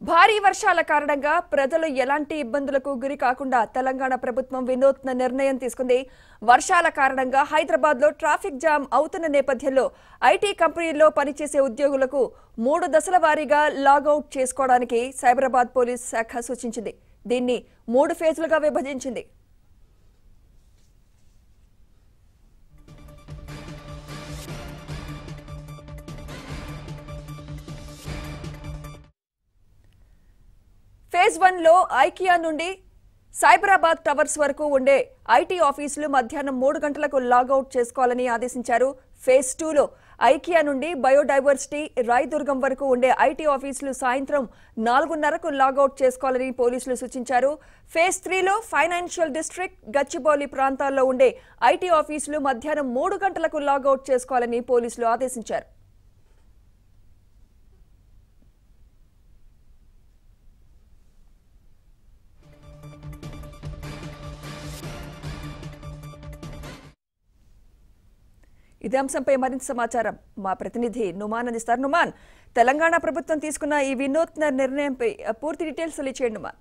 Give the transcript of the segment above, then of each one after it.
భారీ వర్షాల కారణంగా ప్రజలు ఎలాంటి ఇబ్బందులకు గురి కాకుండా తెలంగాణ ప్రభుత్వం వినూత్న నిర్ణయం తీసుకుంది. వర్షాల కారణంగా హైదరాబాద్ లో ట్రాఫిక్ జామ్ అవుతున్న నేపథ్యంలో ఐటీ కంపెనీల్లో పనిచేసే ఉద్యోగులకు 3 దశల వారీగా లాగౌట్ చేసుకోవడానికి సైబరాబాద్ పోలీస్ శాఖ సూచించింది. దీన్ని 3 ఫేజ్లుగా విభజించింది. ఫేజ్ 1 లో ఐకియా నుండి సైబరాబాద్ టవర్స్ వరకు ఉండే ఐటీ ఆఫీసులు మధ్యాహ్నం 3 గంటలకు లాగౌట్ చేసుకోవాలని ఆదేశించారు. ఫేజ్ 2 లో ఐకియా నుండి బయోడైవర్సిటీ రాయదుర్గం వరకు ఉండే ఐటీ ఆఫీసులు సాయంత్రం 4:30కు లాగౌట్ చేసుకోవాలని పోలీసులు సూచించారు. ఫేజ్ 3 లో ఫైనాన్షియల్ డిస్ట్రిక్ట్ గచ్చిబౌలి ప్రాంతాల్లో ఉండే ఐటీ ఆఫీసులు మధ్యాహ్నం 3 గంటలకు లాగౌట్ చేసుకోవాలని పోలీసులు ఆదేశించారు. ఇదే అంశంపై మరింత సమాచారం మా ప్రతినిధి నుమాన్ అందిస్తారు. నుమాన్, తెలంగాణ ప్రభుత్వం తీసుకున్న ఈ వినూత్న నిర్ణయంపై పూర్తి డీటెయిల్స్ తెలియచేయండి. నుమాన్.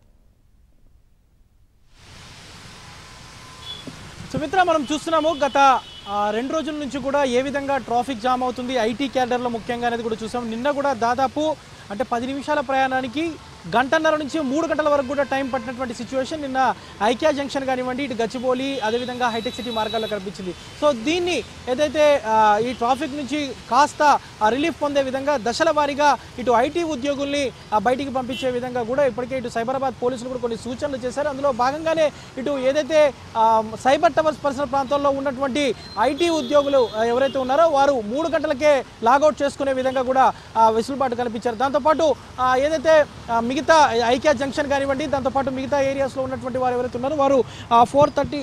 సుమిత్ర, మనం చూస్తున్నాము గత 2 రోజుల నుంచి కూడా ఏ విధంగా ట్రాఫిక్ జామ్ అవుతుంది ఐటీ క్యాడర్లో ముఖ్యంగా అనేది కూడా చూసాం. నిన్న కూడా దాదాపు 10 నిమిషాల ప్రయాణానికి 1:30 నుంచి 3 గంటల వరకు కూడా టైం పట్టినటువంటి సిచ్యువేషన్ నిన్న ఐకియా జంక్షన్ కానివ్వండి, ఇటు గచ్చిబౌలి అదేవిధంగా హైటెక్ సిటీ మార్గాల్లో కనిపించింది. సో దీన్ని ఏదైతే ఈ ట్రాఫిక్ నుంచి కాస్త రిలీఫ్ పొందే విధంగా దశల వారీగా ఇటు ఐటీ ఉద్యోగుల్ని బయటికి పంపించే విధంగా కూడా ఇప్పటికే ఇటు సైబరాబాద్ పోలీసులు కూడా కొన్ని సూచనలు చేశారు. అందులో భాగంగానే ఇటు ఏదైతే సైబర్ టవర్స్ పరిసర ప్రాంతాల్లో ఉన్నటువంటి ఐటీ ఉద్యోగులు ఎవరైతే ఉన్నారో వారు 3 గంటలకే లాగౌట్ చేసుకునే విధంగా కూడా వెసులుబాటు కల్పించారు. దాంతోపాటు ఏదైతే మిగతా ఐకియా జంక్షన్ కానివ్వండి, దాంతోపాటు మిగతా ఏరియాస్లో ఉన్నటువంటి వారు ఎవరైతే ఉన్నారో వారు 4:30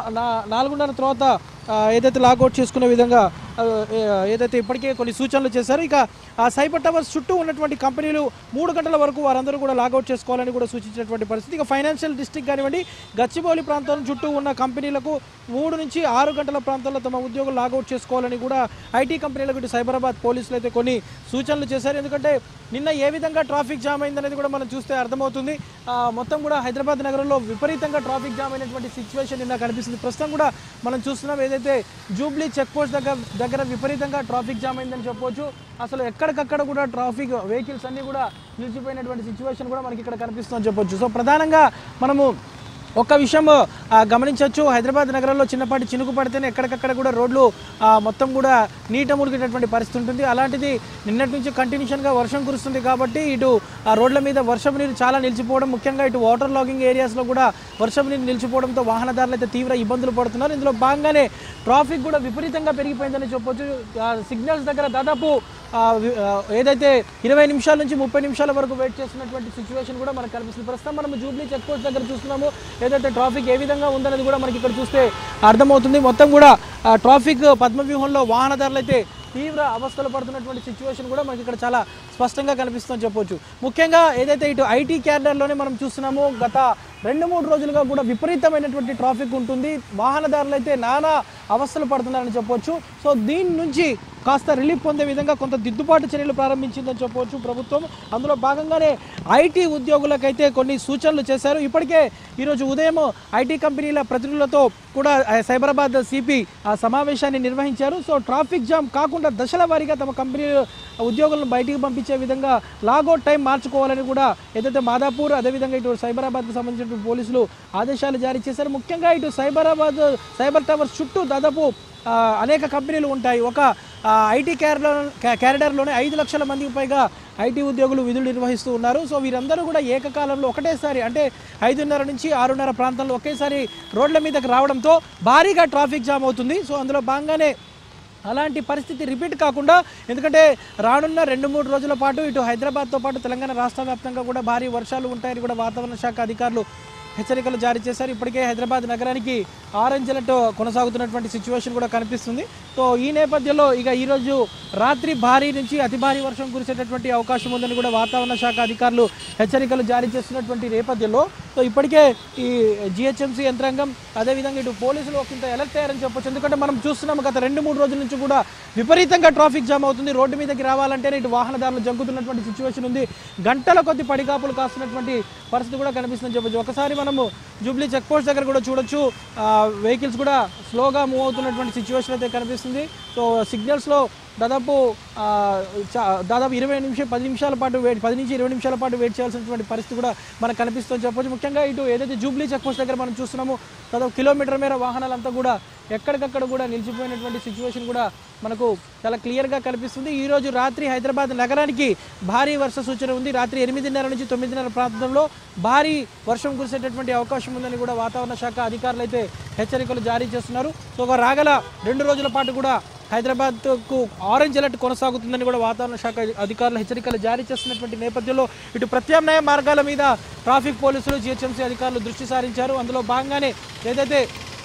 4:30 తర్వాత ఏదైతే లాగౌట్ చేసుకునే విధంగా ఏదైతే ఇప్పటికే కొన్ని సూచనలు చేశారు. ఇక సైబర్ టవర్స్ చుట్టూ ఉన్నటువంటి కంపెనీలు 3 గంటల వరకు వారందరూ కూడా లాగౌట్ చేసుకోవాలని కూడా సూచించినటువంటి పరిస్థితి. ఇక ఫైనాన్షియల్ డిస్ట్రిక్ట్ కానివ్వండి, గచ్చిబౌలి ప్రాంతం చుట్టూ ఉన్న కంపెనీలకు 3 నుంచి 6 గంటల ప్రాంతాల్లో తమ ఉద్యోగులు లాగౌట్ చేసుకోవాలని కూడా ఐటీ కంపెనీలకు ఇటు సైబరాబాద్ పోలీసులు అయితే కొన్ని సూచనలు చేశారు. ఎందుకంటే నిన్న ఏ విధంగా ట్రాఫిక్ జామ్ అయిందనేది కూడా మనం చూస్తే అర్థమవుతుంది. మొత్తం కూడా హైదరాబాద్ నగరంలో విపరీతంగా ట్రాఫిక్ జామ్ అయినటువంటి సిచ్యువేషన్ నిన్న కనిపిస్తుంది. ప్రస్తుతం కూడా మనం చూస్తున్నాం ఏదైతే జూబ్లీ చెక్ పోస్ట్ దగ్గర విపరీతంగా ట్రాఫిక్ జామ్ అయిందని చెప్పవచ్చు. అసలు ఎక్కడికక్కడ కూడా ట్రాఫిక్ వెహికల్స్ అన్నీ కూడా నిలిచిపోయినటువంటి సిచ్యువేషన్ కూడా మనకి ఇక్కడ కనిపిస్తుందని చెప్పొచ్చు. సో ప్రధానంగా మనము ఒక్క విషయం గమనించవచ్చు, హైదరాబాద్ నగరంలో చిన్నపాటి చినుకు పడితేనే ఎక్కడికక్కడ కూడా రోడ్లు మొత్తం కూడా నీట మునిగేటటువంటి పరిస్థితి ఉంటుంది. అలాంటిది నిన్నటి నుంచి కంటిన్యూషన్గా వర్షం కురుస్తుంది కాబట్టి ఇటు రోడ్ల మీద వర్షపు నీరు చాలా నిలిచిపోవడం, ముఖ్యంగా ఇటు వాటర్ లాగింగ్ ఏరియాస్లో కూడా వర్షపు నీరు నిలిచిపోవడంతో వాహనదారులు అయితే తీవ్ర ఇబ్బందులు పడుతున్నారు. ఇందులో భాగంగానే ట్రాఫిక్ కూడా విపరీతంగా పెరిగిపోయిందని చెప్పొచ్చు. సిగ్నల్స్ దగ్గర దాదాపు ఏదైతే 20 నిమిషాల నుంచి 30 నిమిషాల వరకు వెయిట్ చేస్తున్నటువంటి సిచ్యువేషన్ కూడా మనకు కనిపిస్తుంది. ప్రస్తుతం మనం జూబ్లీ చెక్ పోస్ట్ దగ్గర చూస్తున్నాము ఏదైతే ట్రాఫిక్ ఏ విధంగా ఉందనేది కూడా మనకి ఇక్కడ చూస్తే అర్థమవుతుంది. మొత్తం కూడా ట్రాఫిక్ పద్మవ్యూహంలో వాహనదారులు అయితే తీవ్ర అవస్థలు పడుతున్నటువంటి సిచ్యువేషన్ కూడా మనకి ఇక్కడ చాలా స్పష్టంగా కనిపిస్తుందని చెప్పొచ్చు. ముఖ్యంగా ఏదైతే ఇటు ఐటీ క్యాడర్లోనే మనం చూస్తున్నాము గత 2-3 రోజులుగా కూడా విపరీతమైనటువంటి ట్రాఫిక్ ఉంటుంది. వాహనదారులు అయితే నానా అవస్థలు పడుతున్నారని చెప్పొచ్చు. సో దీని నుంచి కాస్త రిలీఫ్ పొందే విధంగా కొంత దిద్దుబాటు చర్యలు ప్రారంభించిందని చెప్పవచ్చు ప్రభుత్వం. అందులో భాగంగానే ఐటీ ఉద్యోగులకైతే కొన్ని సూచనలు చేశారు. ఇప్పటికే ఈరోజు ఉదయం ఐటీ కంపెనీల ప్రతినిధులతో కూడా సైబరాబాద్ సిపి సమావేశాన్ని నిర్వహించారు. సో ట్రాఫిక్ జామ్ కాకుండా దశల వారీగా తమ కంపెనీ ఉద్యోగులను బయటికి పంపించే విధంగా లాగౌట్ టైం మార్చుకోవాలని కూడా ఏదైతే మాదాపూర్ అదేవిధంగా ఇటు సైబరాబాద్కు సంబంధించిన పోలీసులు ఆదేశాలు జారీ చేశారు. ముఖ్యంగా ఇటు సైబర్ టవర్స్ చుట్టూ దాదాపు అనేక కంపెనీలు ఉంటాయి. ఒక ఐటీ క్యారిడర్లోనే 5 లక్షల మందికి పైగా ఐటీ ఉద్యోగులు విధులు నిర్వహిస్తూ ఉన్నారు. సో వీరందరూ కూడా ఏకకాలంలో ఒకటేసారి అంటే 5:30 నుంచి 6:30 ప్రాంతంలో ఒకేసారి రోడ్ల మీదకి రావడంతో భారీగా ట్రాఫిక్ జామ్ అవుతుంది. సో అందులో భాగంగానే అలాంటి పరిస్థితి రిపీట్ కాకుండా, ఎందుకంటే రానున్న 2-3 రోజుల పాటు ఇటు హైదరాబాద్తో పాటు తెలంగాణ రాష్ట్ర వ్యాప్తంగా కూడా భారీ వర్షాలు ఉంటాయని కూడా వాతావరణ శాఖ అధికారులు హెచ్చరికలు జారీ చేశారు. ఇప్పటికే హైదరాబాద్ నగరానికి ఆరెంజ్ అలర్ట్ కొనసాగుతున్నటువంటి సిచ్యువేషన్ కూడా కనిపిస్తుంది. సో ఈ నేపథ్యంలో ఇక ఈరోజు రాత్రి భారీ నుంచి అతి భారీ వర్షం కురిసేటటువంటి అవకాశం ఉందని కూడా వాతావరణ శాఖ అధికారులు హెచ్చరికలు జారీ చేస్తున్నటువంటి నేపథ్యంలో సో ఇప్పటికే ఈ జిహెచ్ఎంసీ యంత్రాంగం అదేవిధంగా ఇటు పోలీసులు ఒకంత అలర్ట్ అయ్యారని చెప్పొచ్చు. ఎందుకంటే మనం చూస్తున్నాం గత 2-3 రోజుల నుంచి కూడా విపరీతంగా ట్రాఫిక్ జామ్ అవుతుంది. రోడ్డు మీదకి రావాలంటేనే ఇటు వాహనదారులు జంకుతున్నటువంటి సిచ్యువేషన్ ఉంది. గంటల కొద్ది పడిగాపులు కాస్తున్నటువంటి పరిస్థితి కూడా కనిపిస్తుందని చెప్పొచ్చు. ఒకసారి మనము జూబ్లీ చెక్ పోస్ట్ దగ్గర కూడా చూడొచ్చు, వెహికల్స్ కూడా స్లోగా మూవ్ అవుతున్నటువంటి సిచ్యువేషన్ అయితే కనిపిస్తుంది. సో సిగ్నల్స్లో దాదాపు 10 నిమిషాల పాటు 10 నుంచి 20 నిమిషాల పాటు వెయిట్ చేయాల్సినటువంటి పరిస్థితి కూడా మనకు కనిపిస్తుందని చెప్పొచ్చు. ముఖ్యంగా ఇటు ఏదైతే జూబ్లీ చెక్ పోస్ట్ దగ్గర మనం చూస్తున్నామో దాదాపు కిలోమీటర్ మేర వాహనాలంతా కూడా ఎక్కడికక్కడ కూడా నిలిచిపోయినటువంటి సిచ్యువేషన్ కూడా మనకు చాలా క్లియర్గా కనిపిస్తుంది. ఈరోజు రాత్రి హైదరాబాద్ నగరానికి భారీ వర్ష సూచన ఉంది. రాత్రి 8:30 నుంచి 9:30 ప్రాంతంలో భారీ వర్షం కురిసేటటువంటి అవకాశం ఉందని కూడా వాతావరణ శాఖ అధికారులు అయితే హెచ్చరికలు జారీ చేస్తున్నారు. సో రాగల 2 రోజుల పాటు కూడా హైదరాబాద్కు ఆరెంజ్ అలర్ట్ కొనసాగుతుందని కూడా వాతావరణ శాఖ అధికారులు హెచ్చరికలు జారీ చేస్తున్నటువంటి నేపథ్యంలో ఇటు ప్రత్యామ్నాయ మార్గాల మీద ట్రాఫిక్ పోలీసులు జిహెచ్ఎంసీ అధికారులు దృష్టి సారించారు. అందులో భాగంగానే ఏదైతే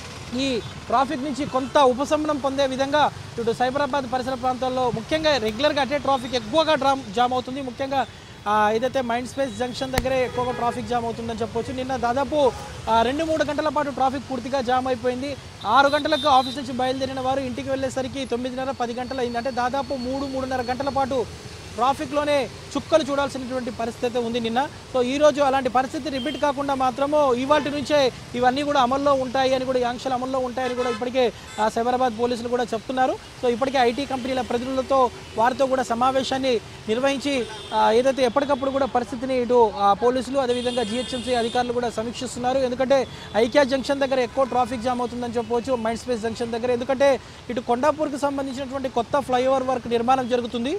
ఈ ట్రాఫిక్ నుంచి కొంత ఉపశమనం పొందే విధంగా ఇటు సైబరాబాద్ పరిసర ప్రాంతాల్లో ముఖ్యంగా రెగ్యులర్గా అటే ట్రాఫిక్ ఎక్కువగా జామ్ అవుతుంది. ముఖ్యంగా ఏదైతే మైండ్ స్పేస్ జంక్షన్ దగ్గరే ఎక్కువగా ట్రాఫిక్ జామ్ అవుతుందని చెప్పొచ్చు. నిన్న దాదాపు 2-3 గంటల పాటు ట్రాఫిక్ పూర్తిగా జామ్ అయిపోయింది. 6 గంటలకు ఆఫీస్ నుంచి బయలుదేరిన వారు ఇంటికి వెళ్ళేసరికి 9:30-10 గంటలు అయింది. అంటే దాదాపు 3-3.5 గంటల పాటు ట్రాఫిక్లోనే చుక్కలు చూడాల్సినటువంటి పరిస్థితి ఉంది నిన్న. సో ఈరోజు అలాంటి పరిస్థితి రిపీట్ కాకుండా మాత్రము ఇవాటి నుంచే ఇవన్నీ కూడా అమల్లో ఉంటాయి అని కూడా, ఈ ఆంక్షలు అమల్లో ఉంటాయని కూడా ఇప్పటికే సైబరాబాద్ పోలీసులు కూడా చెప్తున్నారు. సో ఇప్పటికే ఐటీ కంపెనీల ప్రతినిధులతో వారితో కూడా సమావేశాన్ని నిర్వహించి ఏదైతే ఎప్పటికప్పుడు కూడా పరిస్థితిని ఇటు పోలీసులు అదేవిధంగా జిహెచ్ఎంసీ అధికారులు కూడా సమీక్షిస్తున్నారు. ఎందుకంటే ఐక్యా జంక్షన్ దగ్గర ఎక్కువ ట్రాఫిక్ జామ్ అవుతుందని చెప్పవచ్చు, మైండ్ స్పేస్ జంక్షన్ దగ్గర. ఎందుకంటే ఇటు కొండాపూర్కి సంబంధించినటువంటి కొత్త ఫ్లైఓవర్ వర్క్ నిర్మాణం జరుగుతుంది.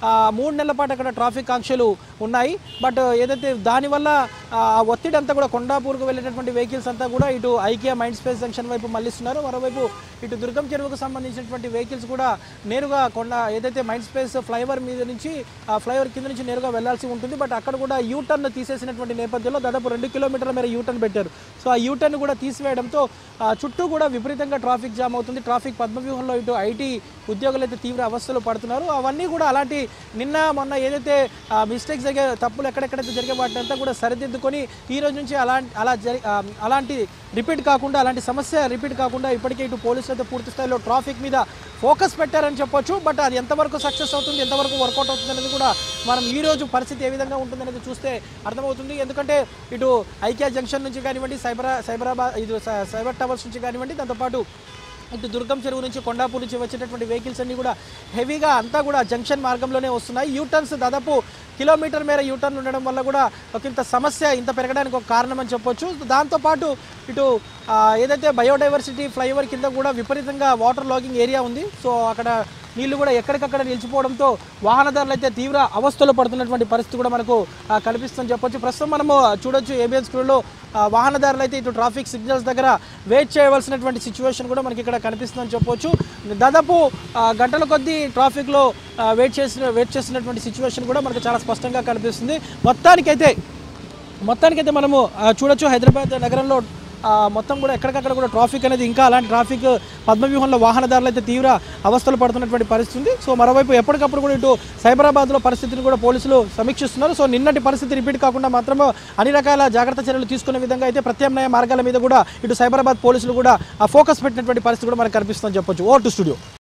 3 నెలల పాటు అక్కడ ట్రాఫిక్ ఆంక్షలు ఉన్నాయి. బట్ ఏదైతే దానివల్ల ఒత్తిడి అంతా కూడా కొండాపూర్కు వెళ్ళేటటువంటి వెహికల్స్ అంతా కూడా ఇటు ఐకియా మైండ్ స్పేస్ జంక్షన్ వైపు మళ్ళిస్తున్నారు. మరోవైపు ఇటు దుర్గం చెరువుకు సంబంధించినటువంటి వెహికల్స్ కూడా నేరుగా ఏదైతే మైండ్ స్పేస్ ఫ్లైఓవర్ మీద నుంచి ఫ్లైఓవర్ కింద నుంచి నేరుగా వెళ్లాల్సి ఉంటుంది. బట్ అక్కడ కూడా యూటర్న్ తీసేసినటువంటి నేపథ్యంలో దాదాపు 2 కిలోమీటర్ల మేర యూటర్న్ పెట్టారు. సో ఆ యూటర్న్ కూడా తీసివేయడంతో చుట్టూ కూడా విపరీతంగా ట్రాఫిక్ జామ్ అవుతుంది. ట్రాఫిక్ పద్మవ్యూహంలో ఇటు ఐటీ ఉద్యోగులు అయితే తీవ్ర అవస్థలు పడుతున్నారు. అవన్నీ కూడా అలాంటి నిన్న మొన్న ఏదైతే మిస్టేక్స్ జరిగే తప్పులు ఎక్కడెక్కడైతే జరిగే వాటినంతా కూడా సరిదిద్దుకొని ఈ రోజు నుంచి అలాంటి రిపీట్ కాకుండా, అలాంటి సమస్య రిపీట్ కాకుండా ఇప్పటికే ఇటు పోలీసులు అయితే పూర్తి స్థాయిలో ట్రాఫిక్ మీద ఫోకస్ పెట్టారని చెప్పొచ్చు. బట్ అది ఎంతవరకు సక్సెస్ అవుతుంది, ఎంతవరకు వర్కౌట్ అవుతుంది అనేది కూడా మనం ఈ రోజు పరిస్థితి ఏ విధంగా ఉంటుందనేది చూస్తే అర్థమవుతుంది. ఎందుకంటే ఇటు ఐకియా జంక్షన్ నుంచి కానివ్వండి, సైబరాబాద్ ఇటు సైబర్ టవర్స్ నుంచి కానివ్వండి, దాంతోపాటు ఇటు దుర్గం చెరువు నుంచి కొండాపూర్ నుంచి వచ్చేటటువంటి వెహికల్స్ అన్నీ కూడా హెవీగా అంతా కూడా జంక్షన్ మార్గంలోనే వస్తున్నాయి. యూటర్న్స్ దాదాపు కిలోమీటర్ మేర యూటర్న్ ఉండడం వల్ల కూడా ఇంత సమస్య ఇంత పెరగడానికి ఒక కారణం అని చెప్పొచ్చు. దాంతోపాటు ఇటు ఏదైతే బయోడైవర్సిటీ ఫ్లైఓవర్ కింద కూడా విపరీతంగా వాటర్ లాగింగ్ ఏరియా ఉంది. సో అక్కడ నీళ్లు కూడా ఎక్కడికక్కడ నిలిచిపోవడంతో వాహనదారులు అయితే తీవ్ర అవస్థలు పడుతున్నటువంటి పరిస్థితి కూడా మనకు కనిపిస్తుందని చెప్పొచ్చు. ప్రస్తుతం మనము చూడొచ్చు ఏబిఎన్ స్కూల్లో వాహనదారులు అయితే ఇటు ట్రాఫిక్ సిగ్నల్స్ దగ్గర వెయిట్ చేయవలసినటువంటి సిచ్యువేషన్ కూడా మనకి ఇక్కడ కనిపిస్తుందని చెప్పొచ్చు. దాదాపు గంటల కొద్దీ ట్రాఫిక్లో వెయిట్ చేస్తున్నటువంటి సిచ్యువేషన్ కూడా మనకు చాలా స్పష్టంగా కనిపిస్తుంది. మొత్తానికైతే మనము చూడొచ్చు హైదరాబాద్ నగరంలో మొత్తం కూడా ఎక్కడికక్కడ కూడా ట్రాఫిక్ అనేది ఇంకా అలాంటి ట్రాఫిక్ పద్మవ్యూహంలో వాహనదారులు అయితే తీవ్ర అవస్థలు పడుతున్నటువంటి పరిస్థితి ఉంది. సో మరోవైపు ఎప్పటికప్పుడు కూడా ఇటు సైబరాబాద్లో పరిస్థితిని కూడా పోలీసులు సమీక్షిస్తున్నారు. సో నిన్నటి పరిస్థితి రిపీట్ కాకుండా మాత్రమే అన్ని రకాల జాగ్రత్త చర్యలు తీసుకునే విధంగా అయితే ప్రత్యామ్నాయ మార్గాల మీద కూడా ఇటు సైబరాబాద్ పోలీసులు కూడా ఫోకస్ పెట్టినటువంటి పరిస్థితి కూడా మనకు కనిపిస్తుందని చెప్పొచ్చు. Over to studio.